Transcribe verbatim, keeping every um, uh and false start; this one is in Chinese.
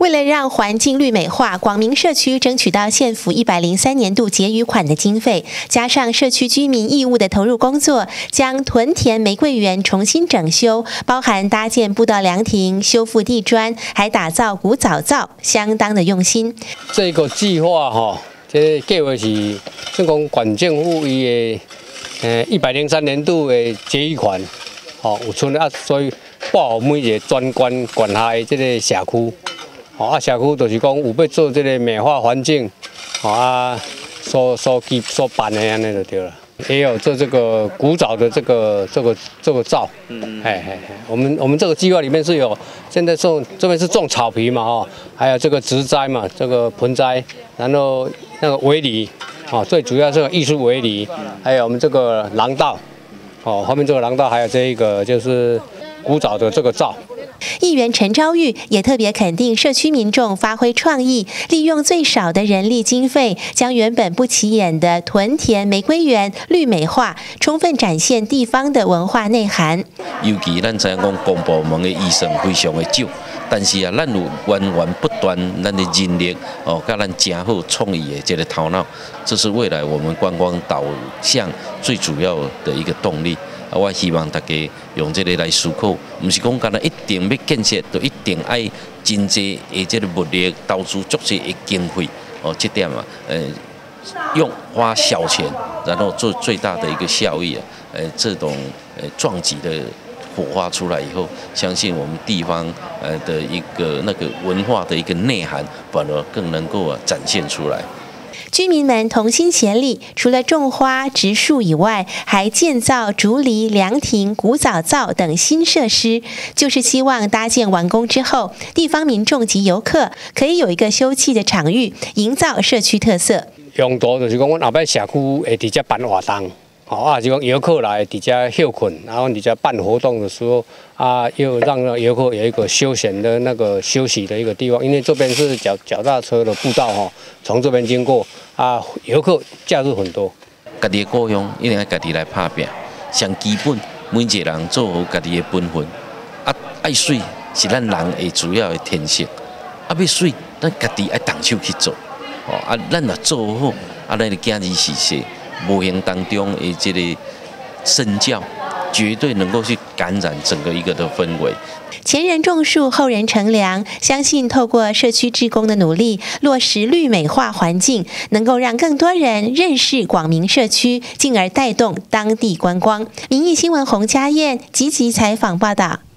为了让环境绿美化，广明社区争取到县府一百零三年度结余款的经费，加上社区居民义务的投入工作，将屯田玫瑰园重新整修，包含搭建步道凉亭、修复地砖，还打造古早灶，相当的用心。 这个计划哈，这计划是算讲县政府伊的呃一百零三年度的结余款，哦有剩啊，所以报每一个专管管辖的这个社区。 哦啊，社区就是讲有要做这个美化环境，哦啊，所所基所办的安尼就对了。也有做这个古早的这个这个这个灶，嗯，嘿嘿嘿，我们我们这个计划里面是有，现在种这边是种草皮嘛，哈，还有这个植栽嘛，这个盆栽，然后那个围篱，哦，最主要是艺术围篱，还有我们这个廊道，哦，后面这个廊道还有这一个就是古早的这个灶。 议员陈昭玉也特别肯定社区民众发挥创意，利用最少的人力经费，将原本不起眼的屯田玫瑰园绿美化，充分展现地方的文化内涵。 尤其咱知影讲公部门的预算非常的少，但是啊，咱有源源不断咱的人力哦，甲咱真好创意的这个头脑，这是未来我们观光导向最主要的一个动力。 啊，我希望大家用这个来思考，不是讲干那一定要建设，就一定爱真济的这个物力投资足济的经费哦，这点啊，呃，用花小钱，然后做最大的一个效益啊，呃，这种呃撞击的火花出来以后，相信我们地方呃的一个那个文化的一个内涵，反而更能够啊展现出来。 居民们同心协力，除了种花植树以外，还建造竹篱、凉亭、古早灶等新设施，就是希望搭建完工之后，地方民众及游客可以有一个休憩的场域，营造社区特色。 用途就是讲，阮后摆社区会直接办活动，哦啊，就讲游客来直接休困，然后直接办活动的时候啊，又让游客有一个休闲的那个休息的一个地方，因为这边是脚脚踏车的步道哈，从这边经过。 啊，游客假日很多。 家己的故乡一定要家己来打拼，上基本每一个人做好家己的本分。啊，爱水是咱人的主要的天性。啊，要水，咱家己爱动手去做。哦，啊，咱若做好，啊，咱的今日时势，无形当中的这个身教，绝对能够去感染整个一个的氛围。 前人种树，后人乘凉。相信透过社区志工的努力，落实绿美化环境，能够让更多人认识广明社区，进而带动当地观光。民意新闻洪家燕积极采访报道。